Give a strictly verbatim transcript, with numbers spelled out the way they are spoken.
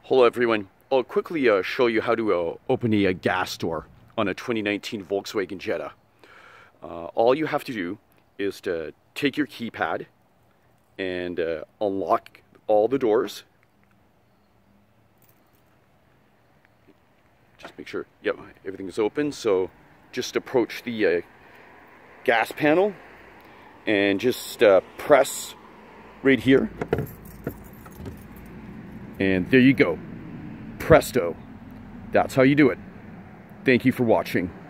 Hello everyone. I'll quickly uh, show you how to uh, open a, a gas door on a twenty nineteen Volkswagen Jetta. Uh, all you have to do is to take your keypad and uh, unlock all the doors. Just make sure, yep, everything is open. So just approach the uh, gas panel and just uh, press right here. And there you go. Presto. That's how you do it. Thank you for watching.